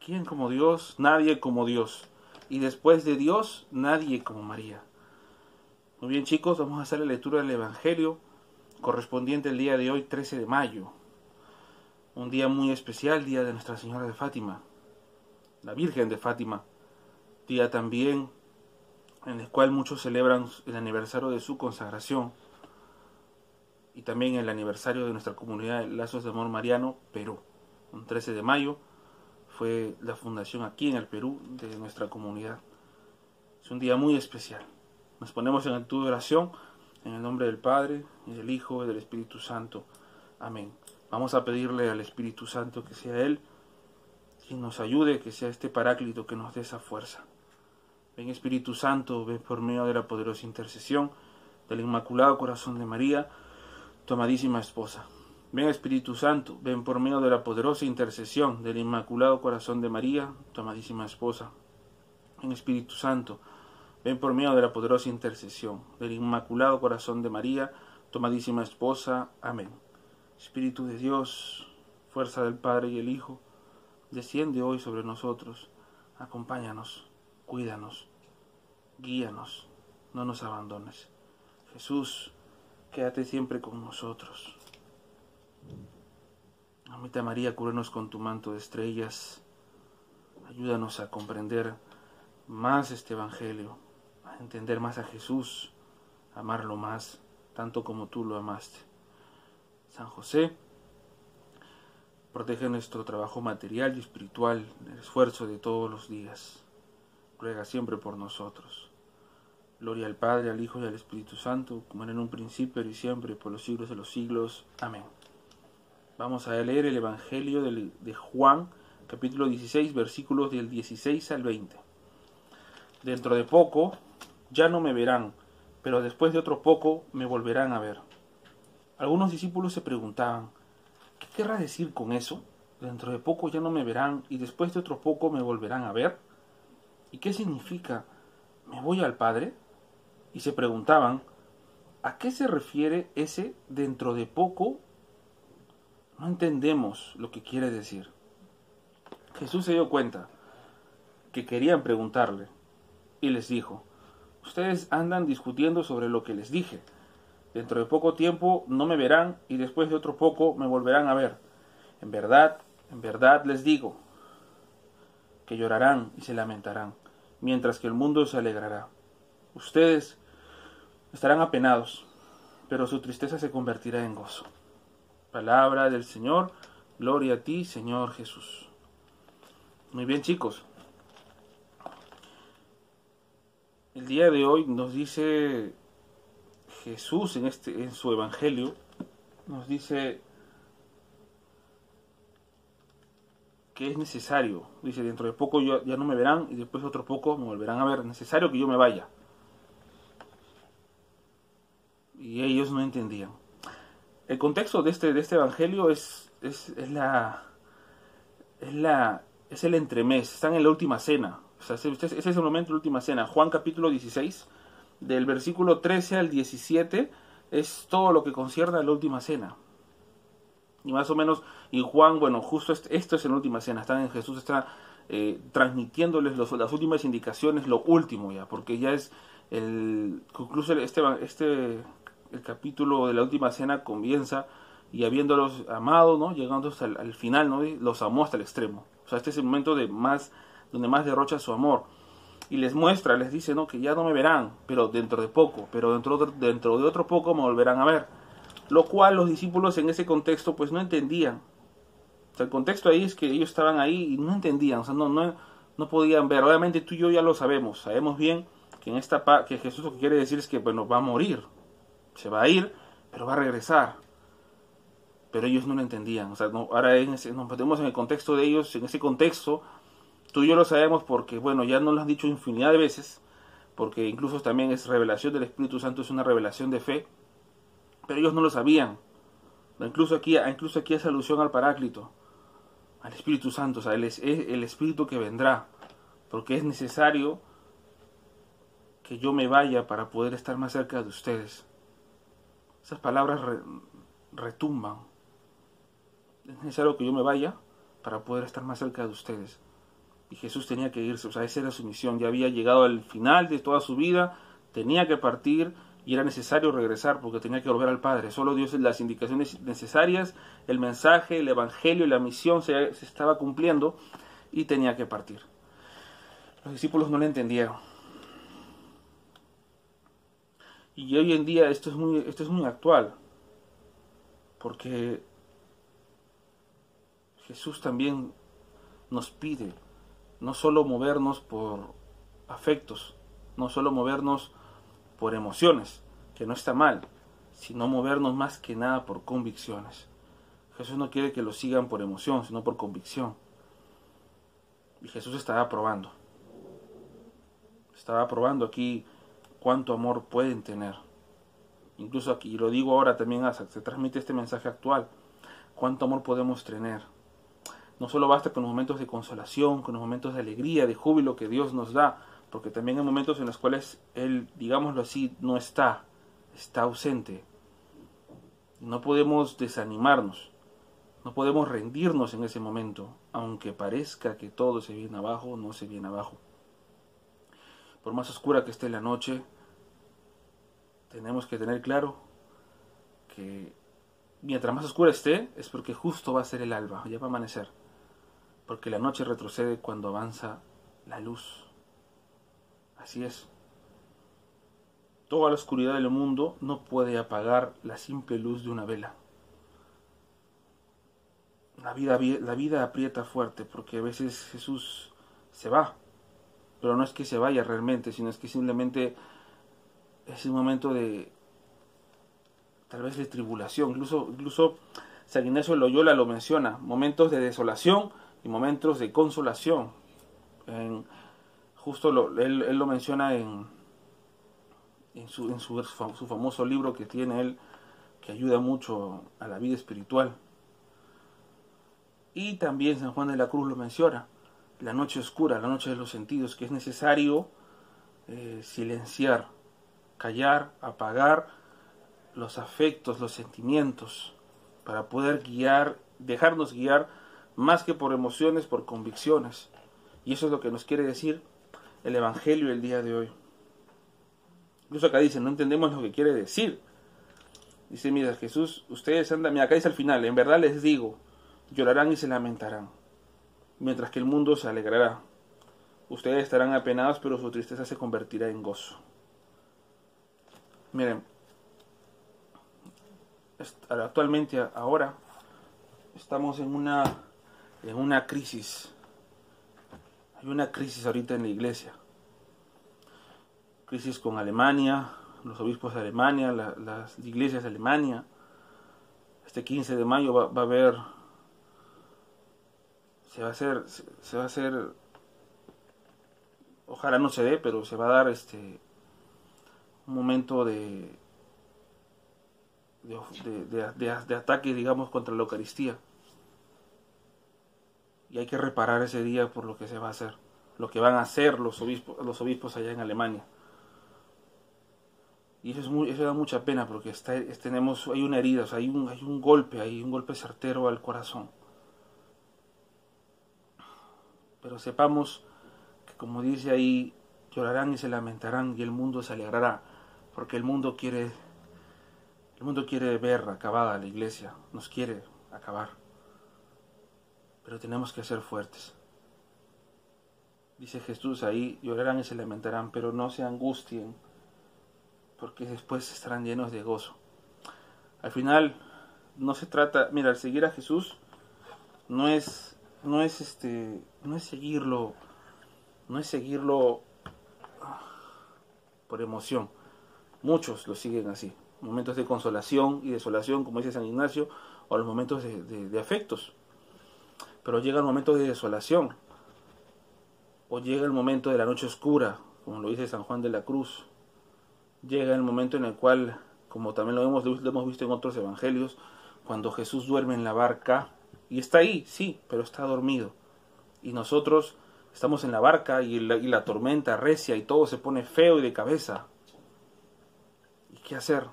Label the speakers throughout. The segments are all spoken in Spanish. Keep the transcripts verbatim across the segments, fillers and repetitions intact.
Speaker 1: ¿Quién como Dios? Nadie como Dios. Y después de Dios, nadie como María. Muy bien, chicos, vamos a hacer la lectura del Evangelio correspondiente al día de hoy, trece de mayo. Un día muy especial, día de Nuestra Señora de Fátima, la Virgen de Fátima. Día también en el cual muchos celebran el aniversario de su consagración y también el aniversario de nuestra comunidad de Lazos de Amor Mariano, Perú. Un trece de mayo fue la fundación aquí en el Perú de nuestra comunidad. Es un día muy especial. Nos ponemos en actitud de oración en el nombre del Padre, y del Hijo, y del Espíritu Santo. Amén. Vamos a pedirle al Espíritu Santo que sea Él quien nos ayude, que sea este Paráclito que nos dé esa fuerza. Ven Espíritu Santo, ven por medio de la poderosa intercesión del Inmaculado Corazón de María, tu amadísima esposa. Ven Espíritu Santo, ven por medio de la poderosa intercesión del Inmaculado Corazón de María, tu amadísima esposa. Ven Espíritu Santo, ven por medio de la poderosa intercesión del Inmaculado Corazón de María, tu amadísima esposa. Amén. Espíritu de Dios, fuerza del Padre y el Hijo, desciende hoy sobre nosotros. Acompáñanos, cuídanos, guíanos, no nos abandones. Jesús, quédate siempre con nosotros. Mamita María, cúbrenos con tu manto de estrellas. Ayúdanos a comprender más este Evangelio, a entender más a Jesús, a amarlo más, tanto como tú lo amaste. San José, protege nuestro trabajo material y espiritual, el esfuerzo de todos los días. Ruega siempre por nosotros. Gloria al Padre, al Hijo y al Espíritu Santo, como era en un principio, y siempre, por los siglos de los siglos. Amén. Vamos a leer el Evangelio de Juan, capítulo dieciséis, versículos del dieciséis al veinte. Dentro de poco ya no me verán, pero después de otro poco me volverán a ver. Algunos discípulos se preguntaban, ¿qué querrá decir con eso? Dentro de poco ya no me verán y después de otro poco me volverán a ver. ¿Y qué significa? ¿Me voy al Padre? Y se preguntaban, ¿a qué se refiere ese dentro de poco? No entendemos lo que quiere decir. Jesús se dio cuenta que querían preguntarle y les dijo, ustedes andan discutiendo sobre lo que les dije. Dentro de poco tiempo no me verán y después de otro poco me volverán a ver. En verdad, en verdad les digo que llorarán y se lamentarán, mientras que el mundo se alegrará. Ustedes estarán apenados, pero su tristeza se convertirá en gozo. Palabra del Señor, gloria a ti, Señor Jesús. Muy bien, chicos. El día de hoy nos dice Jesús en, este, en su Evangelio, nos dice que es necesario. Dice, dentro de poco yo, ya no me verán y después de otro poco me volverán a ver. Es necesario que yo me vaya. Y ellos no entendían. El contexto de este, de este Evangelio es, es, es, la, es, la, es el entremés. Están en la última cena. O sea, ese es el momento de la última cena. Juan capítulo dieciséis, del versículo trece al diecisiete, es todo lo que concierne a la última cena. Y más o menos, y Juan, bueno, justo esto es en la última cena. Están en Jesús está eh, transmitiéndoles los, las últimas indicaciones, lo último ya, porque ya es el incluso este, este el capítulo de la última cena comienza y habiéndolos amado, ¿no? Llegando hasta el al final, ¿no? Los amó hasta el extremo. O sea, este es el momento de más donde más derrocha su amor. Y les muestra, les dice, ¿no? Que ya no me verán, pero dentro de poco, pero dentro de, dentro de otro poco me volverán a ver. Lo cual los discípulos en ese contexto pues no entendían. O sea, el contexto ahí es que ellos estaban ahí y no entendían, o sea, no, no, no podían ver. Obviamente tú y yo ya lo sabemos, sabemos bien que en esta pa que Jesús lo que quiere decir es que, bueno, va a morir, se va a ir, pero va a regresar. Pero ellos no lo entendían. O sea, no, ahora en ese, nos metemos en el contexto de ellos, en ese contexto, tú y yo lo sabemos porque, bueno, ya nos lo han dicho infinidad de veces, porque incluso también es revelación del Espíritu Santo, es una revelación de fe, pero ellos no lo sabían. Incluso aquí, incluso aquí hace alusión al Paráclito, al Espíritu Santo, o sea, él es el Espíritu que vendrá, porque es necesario que yo me vaya para poder estar más cerca de ustedes. Esas palabras re, retumban. Es necesario que yo me vaya para poder estar más cerca de ustedes. y Jesús tenía que irse, o sea, esa era su misión, ya había llegado al final de toda su vida, tenía que partir y era necesario regresar porque tenía que volver al Padre. Solo Dios, las indicaciones necesarias, el mensaje, el evangelio y la misión se, se estaba cumpliendo y tenía que partir. Los discípulos no lo entendieron. Y hoy en día esto es muy, esto es muy actual, porque Jesús también nos pide no solo movernos por afectos, no solo movernos por emociones, que no está mal, sino movernos más que nada por convicciones. Jesús no quiere que lo sigan por emoción, sino por convicción. Y Jesús estaba probando. Estaba probando aquí cuánto amor pueden tener. Incluso aquí, y lo digo ahora también, se transmite este mensaje actual. Cuánto amor podemos tener. No solo basta con los momentos de consolación, con los momentos de alegría, de júbilo que Dios nos da, porque también hay momentos en los cuales Él, digámoslo así, no está, está ausente. No podemos desanimarnos, no podemos rendirnos en ese momento, aunque parezca que todo se viene abajo, no se viene abajo. Por más oscura que esté la noche, tenemos que tener claro que mientras más oscura esté, es porque justo va a ser el alba, ya va a amanecer. Porque la noche retrocede cuando avanza la luz. Así es. Toda la oscuridad del mundo no puede apagar la simple luz de una vela. La vida, la vida aprieta fuerte porque a veces Jesús se va. Pero no es que se vaya realmente, sino es que simplemente es un momento de, tal vez de tribulación. Incluso, incluso San Ignacio de Loyola lo menciona. Momentos de desolación y momentos de consolación. En, justo lo, él, él lo menciona en, en, su, en su, su famoso libro que tiene él, que ayuda mucho a la vida espiritual. Y también San Juan de la Cruz lo menciona, la noche oscura, la noche de los sentidos, que es necesario eh, silenciar, callar, apagar los afectos, los sentimientos, para poder guiar, dejarnos guiar más que por emociones, por convicciones. Y eso es lo que nos quiere decir el Evangelio el día de hoy. Incluso acá dice, no entendemos lo que quiere decir. Dice, mira, Jesús, ustedes andan, mira, acá dice al final, en verdad les digo, llorarán y se lamentarán, mientras que el mundo se alegrará. Ustedes estarán apenados, pero su tristeza se convertirá en gozo. Miren, actualmente, ahora, estamos en una en una crisis. Hay una crisis ahorita en la iglesia. Crisis con Alemania, los obispos de Alemania, la, las iglesias de Alemania. Este quince de mayo va, va a haber, se va a hacer, se, se va a hacer, ojalá no se dé, pero se va a dar este un momento de de, de, de, de, de ataque, digamos, contra la Eucaristía. Y hay que reparar ese día por lo que se va a hacer, lo que van a hacer los obispos, los obispos allá en Alemania. Y eso, es muy, eso da mucha pena porque está, es, tenemos, hay una herida, o sea, hay, un, hay un golpe, hay un golpe certero al corazón. Pero sepamos que, como dice ahí, llorarán y se lamentarán y el mundo se alegrará, porque el mundo quiere, el mundo quiere ver acabada la iglesia, nos quiere acabar. Pero tenemos que ser fuertes. Dice Jesús ahí, llorarán y se lamentarán, pero no se angustien, porque después estarán llenos de gozo. Al final, no se trata, mira, al seguir a Jesús, no es, no es este, no es seguirlo, no es seguirlo por emoción. Muchos lo siguen así, momentos de consolación y desolación, como dice San Ignacio, o los momentos de, de, de afectos. Pero llega el momento de desolación, o llega el momento de la noche oscura, como lo dice San Juan de la Cruz. Llega el momento en el cual, como también lo hemos, lo hemos visto en otros evangelios, cuando Jesús duerme en la barca, y está ahí, sí, pero está dormido. Y nosotros estamos en la barca y la, y la tormenta recia y todo se pone feo y de cabeza. ¿Y qué hacer?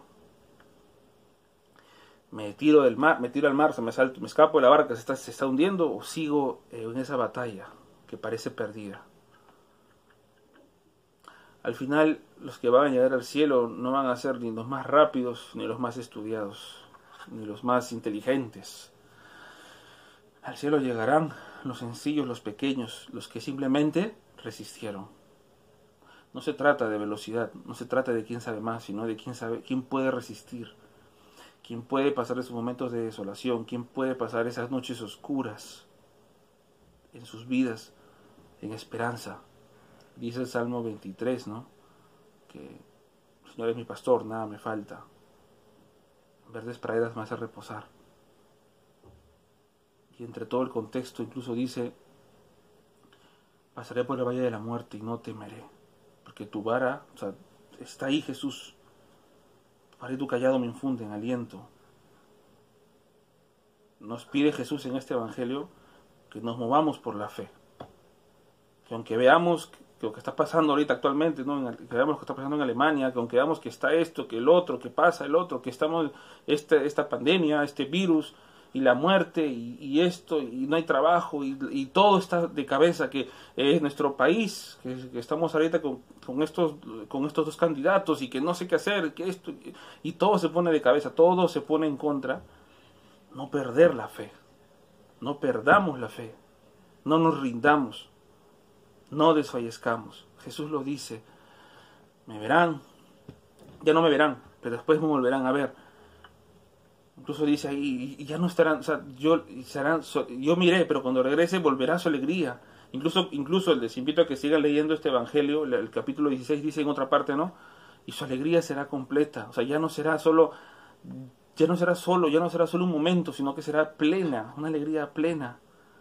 Speaker 1: Me tiro del mar, me tiro al mar, se me salto, me escapo de la barca, se está, se está hundiendo, o sigo eh, en esa batalla que parece perdida. Al final, los que van a llegar al cielo no van a ser ni los más rápidos, ni los más estudiados, ni los más inteligentes. Al cielo llegarán los sencillos, los pequeños, los que simplemente resistieron. No se trata de velocidad, no se trata de quién sabe más, sino de quién sabe, quién puede resistir, quién puede pasar esos momentos de desolación, quién puede pasar esas noches oscuras en sus vidas, en esperanza. Dice el Salmo veintitrés, ¿no? Que el Señor es mi pastor, nada me falta. Verdes praderas me hace reposar. Y entre todo el contexto incluso dice, pasaré por el valle de la muerte y no temeré, porque tu vara, o sea, está ahí Jesús. Tu vara y tu callado me infunden aliento. Nos pide Jesús en este evangelio que nos movamos por la fe. Que aunque veamos que lo que está pasando ahorita actualmente, ¿no? Que veamos lo que está pasando en Alemania, que aunque veamos que está esto, que el otro, que pasa el otro, que estamos, este, esta pandemia, este virus, y la muerte, y, y esto, y no hay trabajo, y, y todo está de cabeza, que es nuestro país, que, que estamos ahorita con, con, estos, con estos dos candidatos, y que no sé qué hacer, que esto, y, y todo se pone de cabeza, todo se pone en contra. No perder la fe, no perdamos la fe, no nos rindamos, no desfallezcamos. Jesús lo dice, me verán, ya no me verán, pero después me volverán a ver. Incluso dice ahí, y ya no estarán, o sea, yo, serán, yo miré, pero cuando regrese volverá su alegría. Incluso, incluso les invito a que sigan leyendo este evangelio, el capítulo dieciséis dice en otra parte, ¿no? Y su alegría será completa, o sea, ya no será solo, ya no será solo, ya no será solo un momento, sino que será plena, una alegría plena.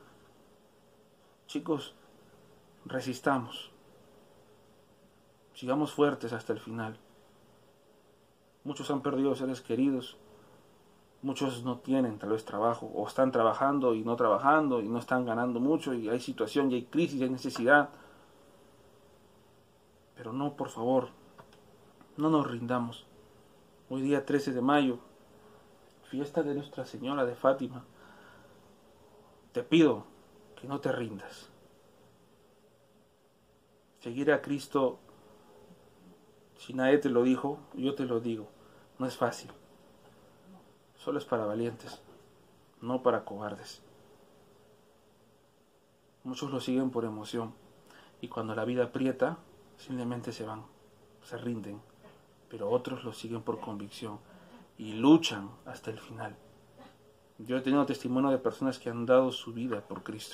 Speaker 1: Chicos, resistamos, sigamos fuertes hasta el final. Muchos han perdido seres queridos, muchos no tienen tal vez trabajo, o están trabajando y no trabajando, y no están ganando mucho, y hay situación, y hay crisis, y hay necesidad. Pero no, por favor, no nos rindamos. Hoy día trece de mayo, fiesta de Nuestra Señora de Fátima. Te pido que no te rindas. Seguir a Cristo, si nadie te lo dijo, yo te lo digo, no es fácil. Solo es para valientes, no para cobardes. Muchos lo siguen por emoción, y cuando la vida aprieta, simplemente se van, se rinden. Pero otros lo siguen por convicción y luchan hasta el final. Yo he tenido testimonio de personas que han dado su vida por Cristo.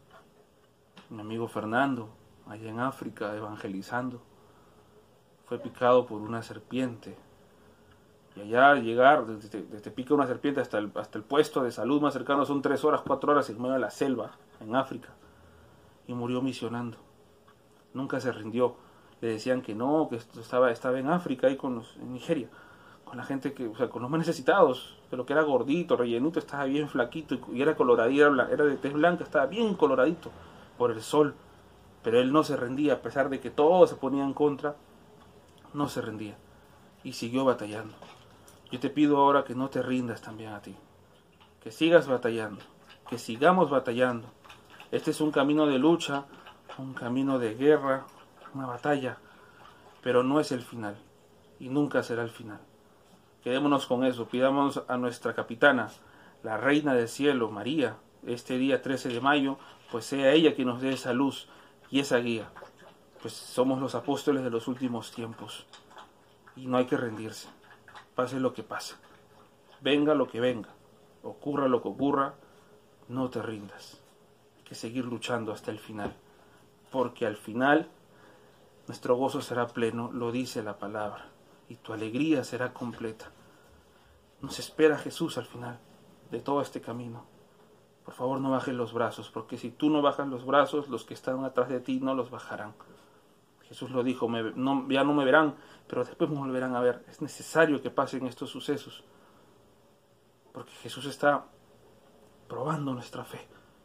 Speaker 1: Mi amigo Fernando, allá en África, evangelizando, fue picado por una serpiente. Y allá al llegar, desde, desde pica una serpiente hasta el, hasta el puesto de salud más cercano, son tres horas, cuatro horas en medio de la selva, en África. Y murió misionando. Nunca se rindió. Le decían que no, que estaba, estaba en África, ahí con los, en Nigeria, con la gente que, o sea, con los más necesitados, pero que era gordito, rellenito, estaba bien flaquito, y era coloradito, era, era de tez blanca, estaba bien coloradito por el sol. Pero él no se rendía, a pesar de que todo se ponía en contra, no se rendía. Y siguió batallando. Yo te pido ahora que no te rindas también a ti. Que sigas batallando. Que sigamos batallando. Este es un camino de lucha, un camino de guerra, una batalla. Pero no es el final. Y nunca será el final. Quedémonos con eso. Pidamos a nuestra capitana, la Reina del Cielo, María, este día trece de mayo, pues sea ella quien nos dé esa luz y esa guía. Pues somos los apóstoles de los últimos tiempos. Y no hay que rendirse. Pase lo que pase. Venga lo que venga. Ocurra lo que ocurra. No te rindas. Hay que seguir luchando hasta el final. Porque al final nuestro gozo será pleno, lo dice la palabra. Y tu alegría será completa. Nos espera Jesús al final de todo este camino. Por favor, no bajes los brazos, porque si tú no bajas los brazos, los que están atrás de ti no los bajarán. Jesús lo dijo, me, no, ya no me verán, pero después me volverán a ver. Es necesario que pasen estos sucesos, porque Jesús está probando nuestra fe.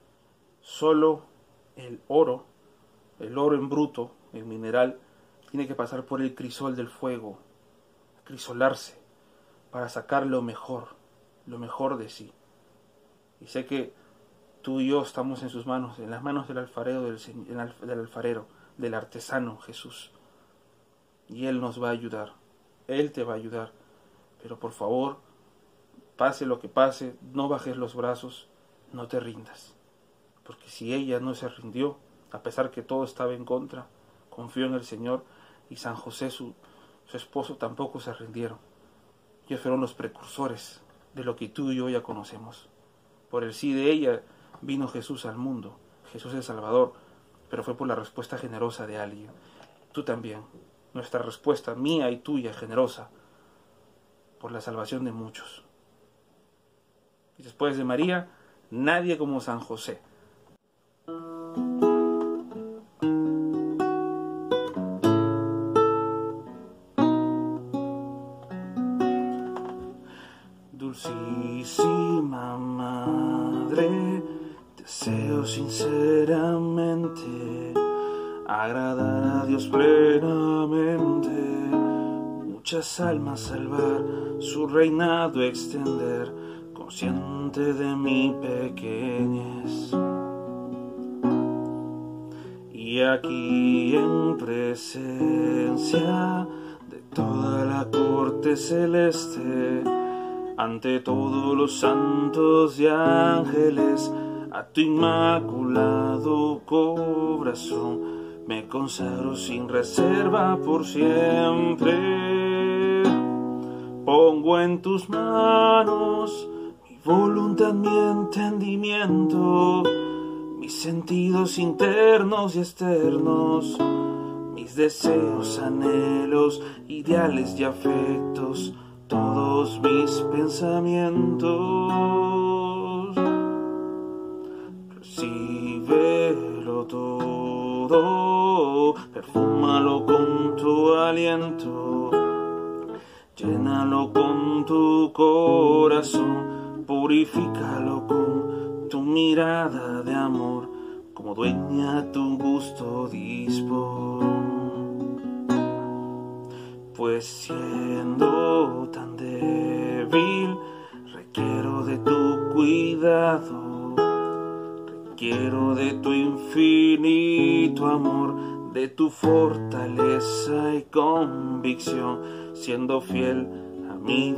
Speaker 1: Solo el oro, el oro en bruto, el mineral, tiene que pasar por el crisol del fuego, crisolarse, para sacar lo mejor, lo mejor de sí. Y sé que Tú y yo estamos en sus manos, en las manos del alfarero, del, del alfarero, del artesano Jesús. Y Él nos va a ayudar, Él te va a ayudar. Pero por favor, pase lo que pase, no bajes los brazos, no te rindas. Porque si ella no se rindió, a pesar que todo estaba en contra, confió en el Señor, y San José, su, su esposo, tampoco se rindieron. Ellos fueron los precursores de lo que tú y yo ya conocemos. Por el sí de ella vino Jesús al mundo, Jesús el Salvador, pero fue por la respuesta generosa de alguien. Tú también, nuestra respuesta, mía y tuya, generosa, por la salvación de muchos. Y después de María, nadie como San José. Dulcísima Madre, deseo sinceramente agradar a Dios plenamente, muchas almas salvar, su reinado extender, consciente de mi pequeñez. Y aquí en presencia de toda la corte celeste, ante todos los santos y ángeles, a tu inmaculado corazón me consagro sin reserva por siempre. Pongo en tus manos mi voluntad, mi entendimiento, mis sentidos internos y externos, mis deseos, anhelos, ideales y afectos, todos mis pensamientos. Recíbelo todo, perfúmalo con tu aliento, llénalo con tu corazón, purifícalo con tu mirada de amor, como dueña tu gusto dispón. Pues siendo tan débil, requiero de tu cuidado, requiero de tu infinito amor, de tu fortaleza y convicción, siendo fiel a mi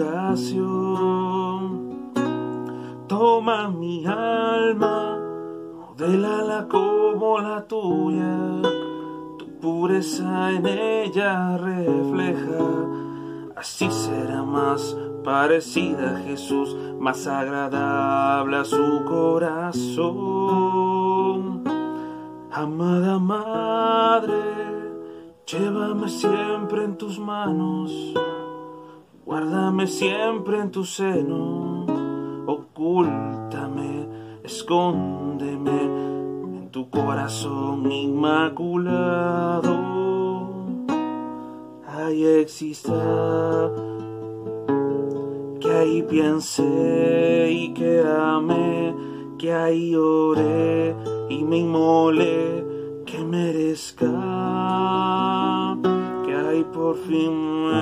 Speaker 1: vocación. Toma mi alma, modélala como la tuya, pureza en ella refleja, así será más parecida a Jesús, más agradable a su corazón. Amada Madre, llévame siempre en tus manos, guárdame siempre en tu seno, ocúltame, escóndeme tu corazón inmaculado. Ahí exista, que ahí piense y que ame, que ahí oré y me inmolé, que merezca, que ahí por fin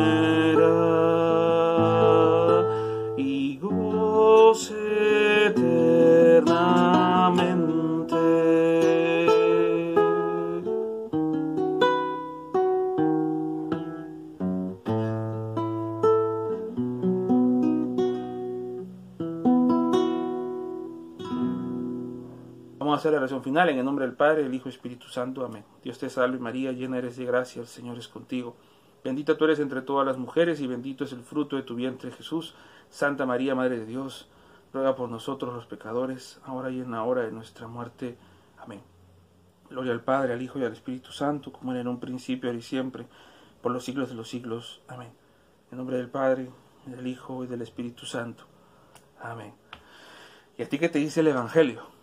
Speaker 1: muera y goce eternamente. Vamos a hacer la oración final en el nombre del Padre, del Hijo y Espíritu Santo. Amén. Dios te salve María, llena eres de gracia, el Señor es contigo. Bendita tú eres entre todas las mujeres y bendito es el fruto de tu vientre Jesús. Santa María, Madre de Dios, ruega por nosotros los pecadores, ahora y en la hora de nuestra muerte. Amén. Gloria al Padre, al Hijo y al Espíritu Santo, como era en un principio, ahora y siempre, por los siglos de los siglos. Amén. En nombre del Padre, del Hijo y del Espíritu Santo. Amén. ¿Y a ti qué te dice el Evangelio?